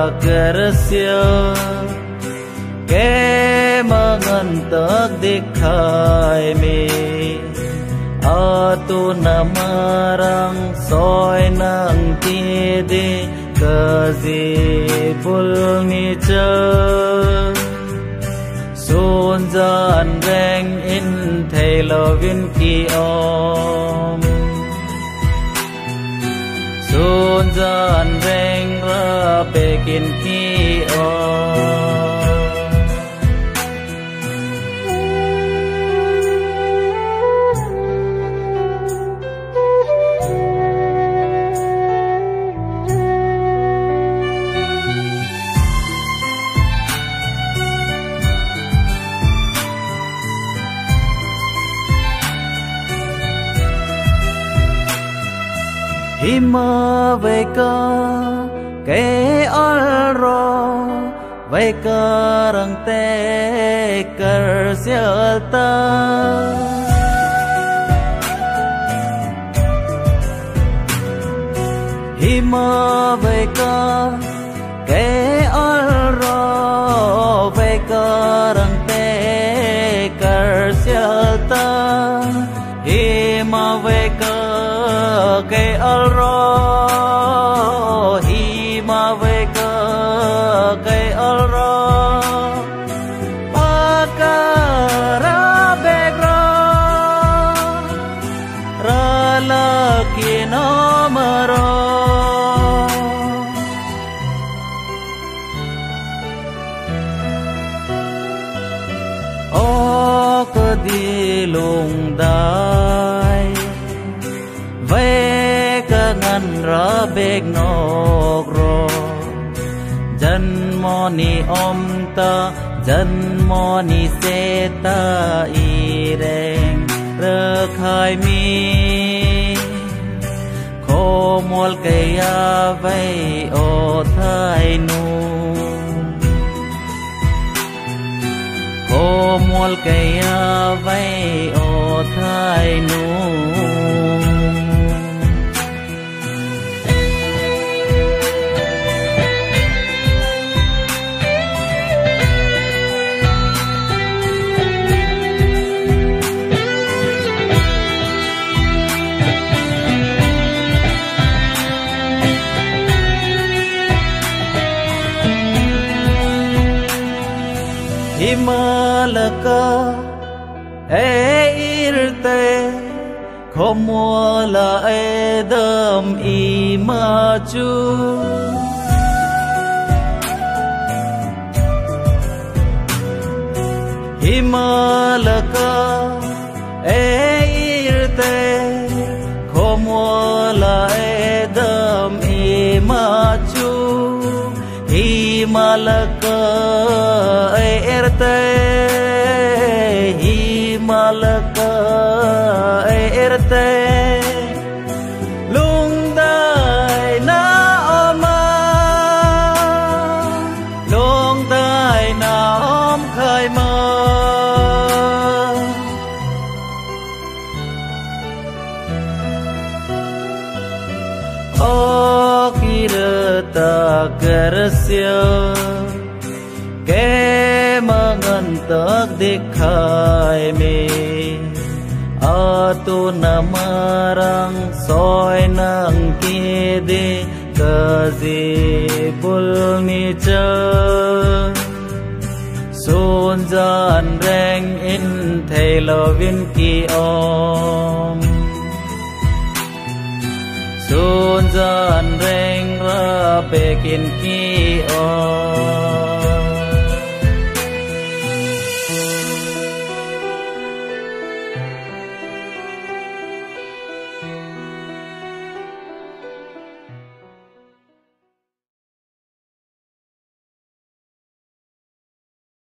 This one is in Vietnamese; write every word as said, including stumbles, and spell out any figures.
kersia ke mangan tak dikhai mi atu namarang soi nang tide kazi bulmi cha sun jan reng in thailovin ki om sun jan reng ra pekin ki om Hima veka ke alro veka rang te kar sialta Hima veka ke alro veka rang te kar sialta Hima veka ke alro hima veka ke alro pakara begra rala kinamaro o kadilung dai veka ngan ra bek nok ro jan moni om ta jan moni seta i reng rơ khai mi kho mol ke ya vai o thai nu kho mol ke ya vai o thai nu Himalaka e irte khomola edam imachu Himalaka e irte khomola edam imachu Himalaka erte Himalaka erte lungdai na oma lungdai na om khai ma o kirata kersia ke mangan tak dikhai mi atu namarang soi nang kide kazi bulmi cha sun jan reng in thailovin ki om sun jan reng ra pekin ki om